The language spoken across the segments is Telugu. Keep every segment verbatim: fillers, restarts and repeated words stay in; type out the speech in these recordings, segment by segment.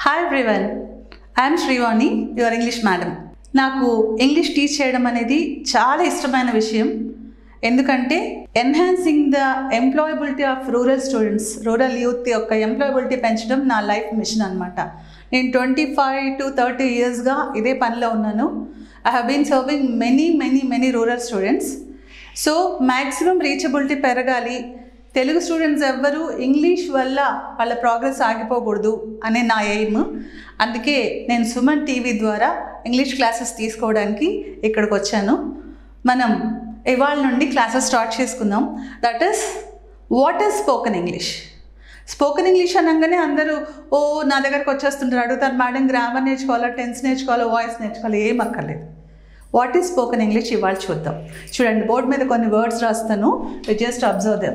Hi everyone, I'm Srivani, your English madam. నాకు ఇంగ్లీష్ టీచ్ చేయడం అనేది చాలా ఇష్టమైన విషయం. ఎందుకంటే enhancing the employability of rural students, rural youth యొక్క ఎంప్లాయబిలిటీ పెంచడం నా లైఫ్ మిషన్ అనమాట. నేను ట్వంటీ ఫైవ్ టు థర్టీ ఇయర్స్గా ఇదే పనిలో ఉన్నాను. I have been serving many many many rural students. So maximum reachability పెరగాలి, తెలుగు స్టూడెంట్స్ ఎవ్వరూ ఇంగ్లీష్ వల్ల వాళ్ళ ప్రోగ్రెస్ ఆగిపోకూడదు అనే నా ఎయిమ్. అందుకే నేను సుమన్ టీవీ ద్వారా ఇంగ్లీష్ క్లాసెస్ తీసుకోవడానికి ఇక్కడికి వచ్చాను. మనం ఇవాళ నుండి క్లాసెస్ స్టార్ట్ చేసుకుందాం. That is what is spoken English. Spoken English అనగానే అందరూ ఓ నా దగ్గరకు వచ్చేస్తుంటారు, అడుగుతారు మేడం గ్రామర్ నేర్చుకోవాలా, టెన్స్ నేర్చుకోవాలా, వాయిస్ నేర్చుకోవాలా, ఏం అక్కర్లేదు. వాట్ ఈస్ స్పోకెన్ ఇంగ్లీష్ ఇవాళ చూద్దాం. చూడండి, బోర్డు మీద కొన్ని వర్డ్స్ రాస్తాను, జస్ట్ అబ్జర్వ్ దెమ్.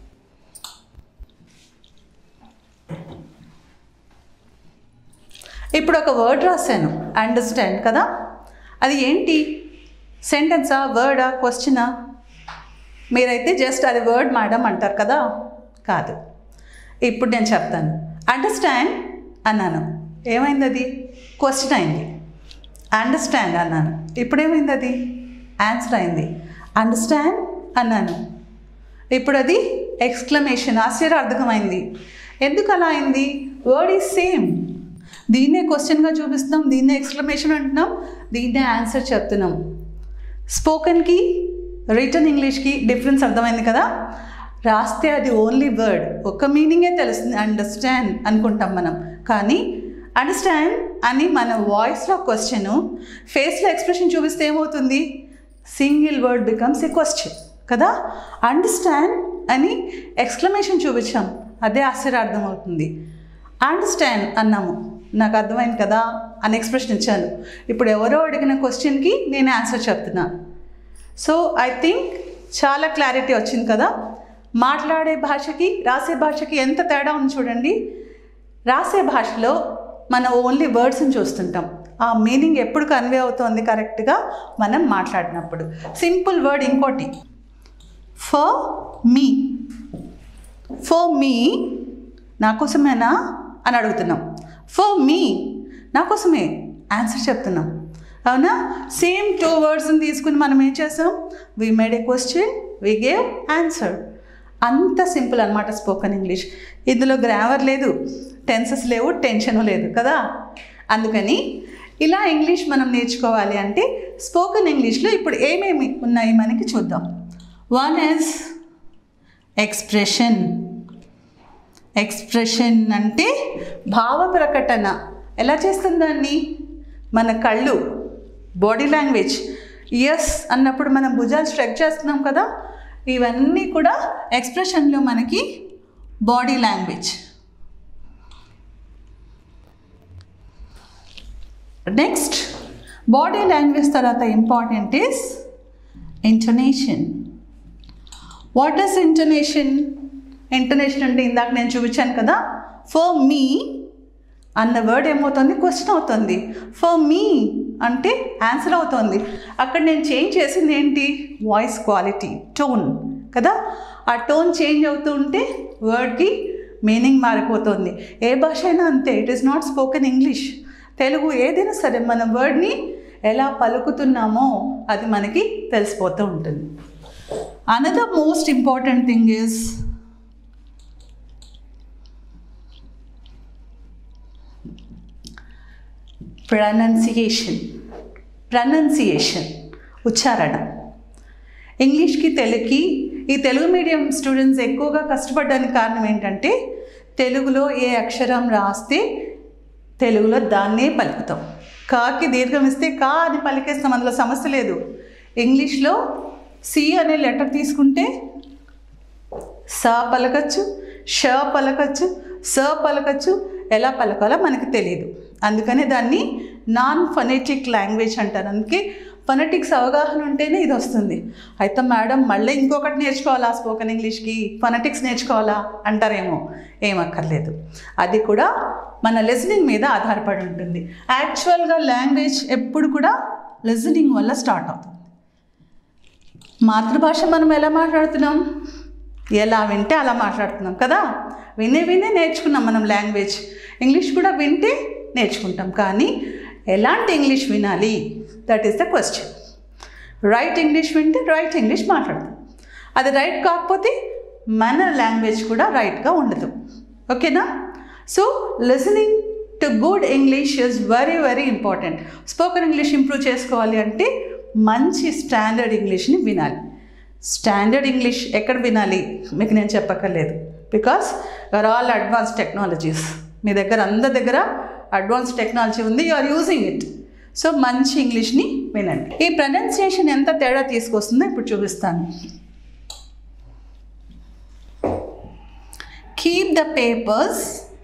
ఇప్పుడు ఒక వర్డ్ రాశాను, అండర్స్టాండ్ కదా. అది ఏంటి? సెంటెన్సా, వర్డా, క్వశ్చనా? మీరైతే జస్ట్ అది వర్డ్ మేడం అంటారు కదా. కాదు, ఇప్పుడు నేను చెప్తాను. అండర్స్టాండ్ అన్నాను, ఏమైంది? అది క్వశ్చన్ అయింది. అండర్స్టాండ్ అన్నాను, ఇప్పుడు ఏమైంది? అది ఆన్సర్ అయింది. అండర్స్టాండ్ అన్నాను, ఇప్పుడు అది ఎక్స్క్లమేషన్, ఆశ్చర్యార్థకమైంది. ఎందుకు అలా అయింది? Word is same. దీన్నే క్వశ్చన్గా చూపిస్తున్నాం, దీన్నే ఎక్స్క్లమేషన్ అంటున్నాం, దీన్నే ఆన్సర్ చెప్తున్నాం. స్పోకెన్కి రిటర్న్ ఇంగ్లీష్కి డిఫరెన్స్ అర్థమైంది కదా. రాస్తే అది ఓన్లీ వర్డ్, ఒక మీనింగే తెలుస్తుంది, అండర్స్టాండ్ అనుకుంటాం మనం. కానీ అండర్స్టాండ్ అని మన వాయిస్లో క్వశ్చను, ఫేస్లో ఎక్స్ప్రెషన్ చూపిస్తే ఏమవుతుంది? Single word becomes a question కదా. అండర్స్టాండ్ అని ఎక్స్క్లమేషన్ చూపించాం, అదే ఆశ్చర్యార్థం అవుతుంది. అండర్స్టాండ్ అన్నాము, నాకు అర్థమైంది కదా అని ఎక్స్ప్రెషన్ ఇచ్చాను. ఇప్పుడు ఎవరో అడిగిన క్వశ్చన్కి నేను ఆన్సర్ చెప్తున్నా. సో ఐ థింక్ చాలా క్లారిటీ వచ్చింది కదా. మాట్లాడే భాషకి రాసే భాషకి ఎంత తేడా ఉంది చూడండి. రాసే భాషలో మనం ఓన్లీ వర్డ్స్ని చూస్తుంటాం, ఆ మీనింగ్ ఎప్పుడు కన్వే అవుతుంది కరెక్ట్గా మనం మాట్లాడినప్పుడు. సింపుల్ వర్డ్ ఇంకోటి, ఫర్ మీ. ఫర్ మీ నా కోసమేనా అని అడుగుతున్నాం. ఫర్ మీ నా కోసమే ఆన్సర్ చెప్తున్నాం, అవునా? సేమ్ టూ వర్డ్స్ని తీసుకుని మనం ఏం చేసాం? We made a question, we gave answer. అంత సింపుల్ అనమాట స్పోకెన్ ఇంగ్లీష్. ఇందులో గ్రామర్ లేదు, టెన్సెస్ లేవు, టెన్షన్ లేదు కదా. అందుకని ఇలా ఇంగ్లీష్ మనం నేర్చుకోవాలి అంటే స్పోకెన్ ఇంగ్లీష్లో ఇప్పుడు ఏమేమి ఉన్నాయి మనకి చూద్దాం. One is expression. ఎక్స్ప్రెషన్ అంటే భావ ప్రకటన. ఎలా చేస్తుంది దాన్ని? మన కళ్ళు, బాడీ లాంగ్వేజ్. ఎస్ అన్నప్పుడు మనం భుజాలు స్ట్రెక్ చేస్తున్నాం కదా, ఇవన్నీ కూడా ఎక్స్ప్రెషన్లో మనకి body language. Next body language తర్వాత important is intonation. What is intonation? Intonation అంటే ఇందాక నేను చూపించాను కదా, ఫర్ మీ అన్న వర్డ్ ఏమవుతుంది? క్వశ్చన్ అవుతుంది. ఫర్ మీ అంటే ఆన్సర్ అవుతుంది. అక్కడ నేను చేంజ్ చేసింది ఏంటి? వాయిస్ క్వాలిటీ, టోన్ కదా. ఆ టోన్ చేంజ్ అవుతూ ఉంటే వర్డ్కి మీనింగ్ మారిపోతుంది. ఏ భాష అయినా అంతే, it is not spoken English. Telugu ఏదైనా సరే మన వర్డ్ని ఎలా పలుకుతున్నామో అది మనకి తెలిసిపోతూ ఉంటుంది. Another most important thing is pronunciation. Pronunciation ఉచ్చారణ. ఇంగ్లీష్కి తెలుగుకి ఈ తెలుగు మీడియం స్టూడెంట్స్ ఎక్కువగా కష్టపడడానికి కారణం ఏంటంటే తెలుగులో ఏ అక్షరం రాస్తే తెలుగులో దాన్నే పలుకుతాం. కాకి దీర్ఘం ఇస్తే కా అని పలికేస్తాం, అందులో సమస్య లేదు. ఇంగ్లీష్లో సి అనే లెటర్ తీసుకుంటే సా పలకచ్చు, ష పలకచ్చు, స పలకచ్చు, ఎలా పలకాలో మనకి తెలియదు. అందుకని దాన్ని నాన్ ఫొనెటిక్ లాంగ్వేజ్ అంటారు. అందుకే ఫొనెటిక్స్ అవగాహన ఉంటేనే ఇది వస్తుంది. అయితే మేడం మళ్ళీ ఇంకొకటి నేర్చుకోవాలా స్పోకెన్ ఇంగ్లీష్కి, ఫొనెటిక్స్ నేర్చుకోవాలా అంటారేమో. ఏమక్కర్లేదు, అది కూడా మన లిజనింగ్ మీద ఆధారపడి ఉంటుంది. యాక్చువల్గా లాంగ్వేజ్ ఎప్పుడు కూడా లిజనింగ్ వల్ల స్టార్ట్ అవుతుంది. మాతృభాష మనం ఎలా మాట్లాడుతున్నాం? ఎలా వింటే అలా మాట్లాడుతున్నాం కదా. వినే వినే నేర్చుకున్నాం మనం లాంగ్వేజ్. ఇంగ్లీష్ కూడా వింటే నేర్చుకుంటాం. కానీ ఎలాంటి ఇంగ్లీష్ వినాలి, that is the question. Right English వింటే రైట్ ఇంగ్లీష్ మాట్లాడతాం. అది రైట్ కాకపోతే మన లాంగ్వేజ్ కూడా రైట్గా ఉండదు. ఓకేనా? So listening to good English is very very important. Spoken English improve చేసుకోవాలి అంటే మంచి స్టాండర్డ్ ఇంగ్లీష్ని వినాలి. స్టాండర్డ్ ఇంగ్లీష్ ఎక్కడ వినాలి మీకు నేను చెప్పక్కర్లేదు. Because you are all advance technologies. మీ దగ్గర అందరి దగ్గర అడ్వాన్స్ టెక్నాలజీ ఉంది, you are using it. So మంచి ఇంగ్లీష్ని వినండి. ఈ ప్రొనౌన్సియేషన్ ఎంత తేడా తీసుకొస్తుందో ఇప్పుడు చూపిస్తాను. Keep the papers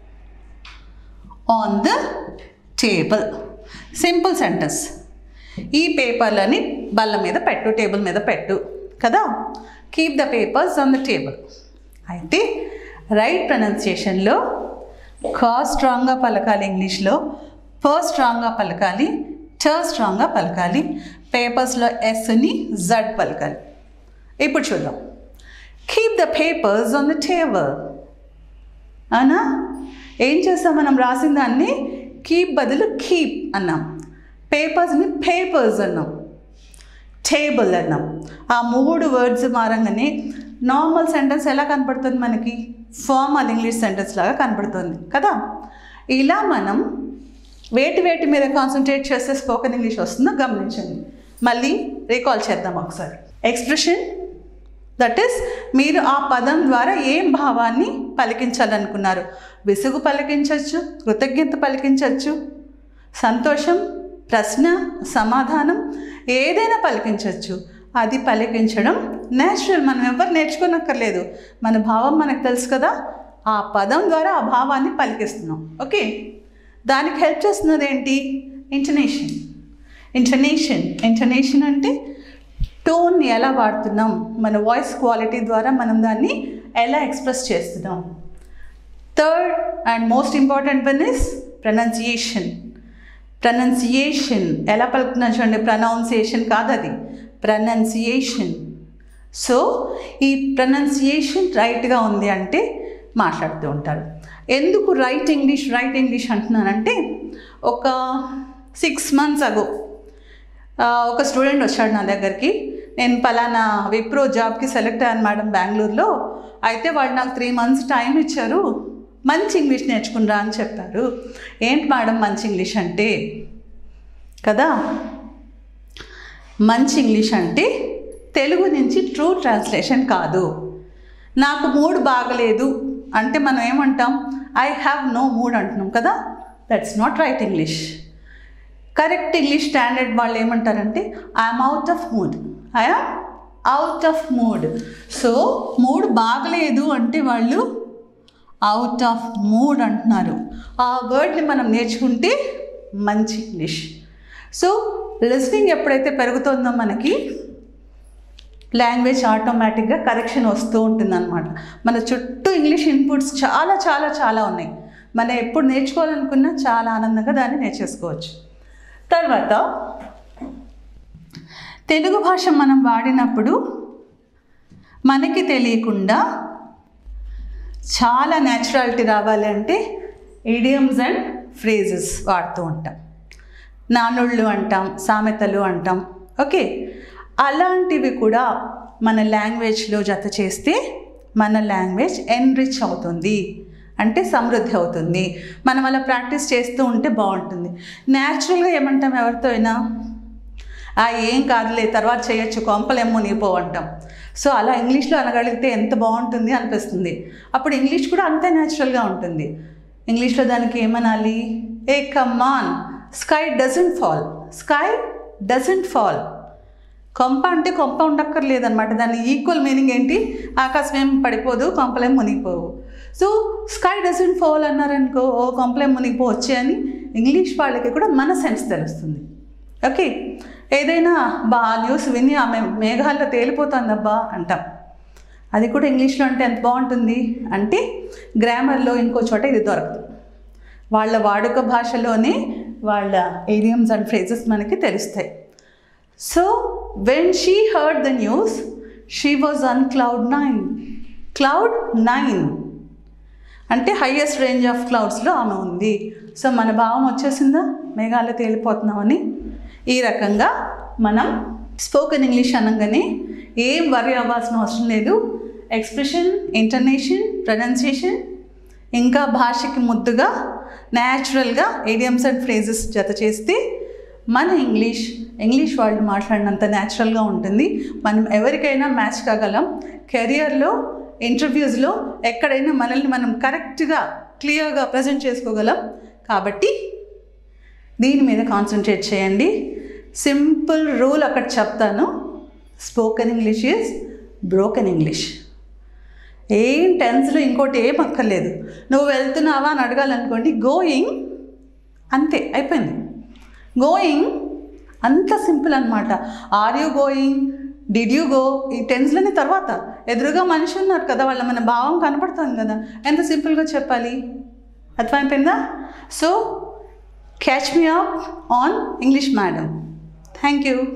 on the table. Simple sentence. ఈ పేపర్లని బల్ల మీద పెట్టు, టేబుల్ మీద పెట్టు కదా. Keep the papers on the table. అయితే రైట్ ప్రొనౌన్సియేషన్లో కా స్ట్రాంగ్గా పలకాలి, ఇంగ్లీష్లో ప స్ట్రాంగ్గా పలకాలి, ట స్ట్రాంగ్గా పలకాలి, పేపర్స్లో ఎస్ని జడ్ పలకాలి. ఇప్పుడు చూద్దాం. Keep the papers on the table. అవునా? ఏం చేస్తాం మనం? రాసిన దాన్ని కీప్ బదులు కీప్ అన్నాం, పేపర్స్ని పేపర్స్ అన్నాం, టేబుల్ అన్నాం. ఆ మూడు వర్డ్స్ మారంగానే నార్మల్ సెంటెన్స్ ఎలా కనపడుతుంది మనకి? ఫార్మల్ ఇంగ్లీష్ సెంటెన్స్ లాగా కనపడుతుంది కదా. ఇలా మనం వేటి వేటి మీద కాన్సన్ట్రేట్ చేస్తే స్పోకెన్ ఇంగ్లీష్ వస్తుందో గమనించండి. మళ్ళీ రీకాల్ చేద్దాం ఒకసారి. ఎక్స్ప్రెషన్, దట్ ఈస్ మీరు ఆ పదం ద్వారా ఏం భావాన్ని పలికించాలనుకున్నారు. విసుగు పలికించవచ్చు, కృతజ్ఞత పలికించవచ్చు, సంతోషం, ప్రశ్న, సమాధానం, ఏదైనా పలికించవచ్చు. అది పలికించడం నేచురల్. మనం ఎవరు నేర్చుకోనక్కర్లేదు. మన భావం మనకు తెలుసు కదా. ఆ పదం ద్వారా ఆ భావాన్ని పలికిస్తున్నాం. ఓకే, దానికి హెల్ప్ చేస్తున్నది ఏంటి? ఇంటనేషన్. ఇంటనేషన్ ఇంటనేషన్ అంటే టోన్ ఎలా వాడుతున్నాం, మన వాయిస్ క్వాలిటీ ద్వారా మనం దాన్ని ఎలా ఎక్స్ప్రెస్ చేస్తున్నాం. Third and most important one is pronunciation. Pronunciation ఎలా పలుకుతున్నాం చూడండి. ప్రొనౌన్సియేషన్ కాదు, అది ప్రొనౌన్సియేషన్. సో ఈ ప్రొనౌన్సియేషన్ రైట్గా ఉంది అంటే మాట్లాడుతూ ఉంటారు. ఎందుకు రైట్ ఇంగ్లీష్ రైట్ ఇంగ్లీష్ అంటున్నానంటే, ఒక సిక్స్ మంత్స్ అగో ఒక స్టూడెంట్ వచ్చాడు నా దగ్గరికి. నేను పలానా విప్రో జాబ్కి సెలెక్ట్ అయ్యాను మేడం బెంగళూరులో. అయితే వాళ్ళు నాకు త్రీ మంత్స్ టైం ఇచ్చారు, మంచి ఇంగ్లీష్ నేర్చుకునిరా అని చెప్పారు. ఏంటి మేడం మంచి ఇంగ్లీష్ అంటే కదా? మంచి ఇంగ్లీష్ అంటే తెలుగు నుంచి ట్రూ ట్రాన్స్లేషన్ కాదు. నాకు మూడ్ బాగలేదు అంటే మనం ఏమంటాం? ఐ హ్యావ్ నో మూడ్ అంటున్నాం కదా. That's not right English. Correct English standard వాళ్ళు ఏమంటారంటే I'm out of mood, I'm out of mood. So mood బాగలేదు అంటే వాళ్ళు అవుట్ ఆఫ్ మూడ్ అంటున్నారు. ఆ వర్డ్ని మనం నేర్చుకుంటే మంచి ఇంగ్లీష్. సో లిస్నింగ్ ఎప్పుడైతే పెరుగుతుందో మనకి లాంగ్వేజ్ ఆటోమేటిక్గా కరెక్షన్ వస్తూ ఉంటుందన్నమాట. మన చుట్టూ ఇంగ్లీష్ ఇన్పుట్స్ చాలా చాలా చాలా ఉన్నాయి. మనం ఎప్పుడు నేర్చుకోవాలనుకున్నా చాలా ఆనందంగా దాన్ని నేర్చేసుకోవచ్చు. తర్వాత తెలుగు భాష మనం వాడినప్పుడు మనకి తెలియకుండా చాలా న్యాచురాలిటీ రావాలి అంటే ఇడియమ్స్ అండ్ ఫ్రేజెస్ వాడుతూ ఉంటాం. నానుళ్ళు అంటాం, సామెతలు అంటాం. ఓకే, అలాంటివి కూడా మన లాంగ్వేజ్లో జత చేస్తే మన లాంగ్వేజ్ ఎన్రిచ్ అవుతుంది, అంటే సమృద్ధి అవుతుంది. మనం అలా ప్రాక్టీస్ చేస్తూ ఉంటే బాగుంటుంది. న్యాచురల్గా ఏమంటాం ఎవరితో అయినా, ఆ ఏం కాదులే తర్వాత చేయొచ్చు, కొంపలేమో నీపో అంటాం. సో అలా ఇంగ్లీష్లో అనగలిగితే ఎంత బాగుంటుంది అనిపిస్తుంది. అప్పుడు ఇంగ్లీష్ కూడా అంతే న్యాచురల్గా ఉంటుంది. ఇంగ్లీష్లో దానికి ఏమనాలి? ఏ come on, sky doesn't fall, sky doesn't fall. కొంప అంటే కొంప ఉండక్కర్లేదనమాట. దాని ఈక్వల్ మీనింగ్ ఏంటి? ఆకాశం ఏం పడిపోదు, కొంపలేం మునిగిపోవు. సో స్కై డజంట్ ఫాల్ అన్నారనుకో, ఓ కొంపలేం మునిగిపోవచ్చు అని ఇంగ్లీష్ వాళ్ళకి కూడా మన సెన్స్ తెలుస్తుంది. ఓకే, ఏదైనా బా న్యూస్ విని ఆమె మేఘాల్లో తేలిపోతుందబ్బా అంటాం. అది కూడా ఇంగ్లీష్లో అంటే ఎంత బాగుంటుంది అంటే గ్రామర్లో ఇంకో చోట ఇది దొరకదు. వాళ్ళ వాడుక భాషలోనే వాళ్ళ ఇడియమ్స్ అండ్ ఫ్రేజెస్ మనకి తెలుస్తాయి. So when she heard the news she was on cloud nine. Cloud nine అంటే హైయెస్ట్ రేంజ్ ఆఫ్ క్లౌడ్స్లో ఆమె ఉంది. సో మన భావం వచ్చేసిందా, మేఘాలు తేలిపోతున్నామని. ఈ రకంగా మనం స్పోకెన్ ఇంగ్లీష్ అనగానే ఏం వరి అవ్వాల్సిన అవసరం లేదు. ఎక్స్ప్రెషన్, ఇంటర్నేషన్, ప్రొనౌన్సియేషన్, ఇంకా భాషకి ముద్దుగా న్యాచురల్గా ఇడియమ్స్ అండ్ ఫ్రేజెస్ జత చేస్తే మన ఇంగ్లీష్ ఇంగ్లీష్ వాళ్ళు మాట్లాడినంత న్యాచురల్గా ఉంటుంది. మనం ఎవరికైనా మ్యాచ్ కాగలం. కెరియర్లో, ఇంటర్వ్యూస్లో ఎక్కడైనా మనల్ని మనం కరెక్ట్గా క్లియర్గా ప్రజెంట్ చేసుకోగలం. కాబట్టి దీని మీద కాన్సన్ట్రేట్ చేయండి. సింపుల్ రూల్ అక్కడ చెప్తాను. Spoken English is broken English. ఏం టెన్స్లో ఇంకోటి ఏం అక్కర్లేదు. నువ్వు వెళ్తున్నావా అని అడగాలనుకోండి, గోయింగ్, అంతే, అయిపోయింది. గోయింగ్ అంత సింపుల్ అనమాట. Are you going, did you go, ఈ టెన్స్లోనే తర్వాత ఎదురుగా మనిషి ఉన్నారు కదా, వాళ్ళ మన భావం కనపడుతుంది కదా, ఎంత సింపుల్గా చెప్పాలి. అర్థమైపోయిందా? So catch me up on English madam. Thank you.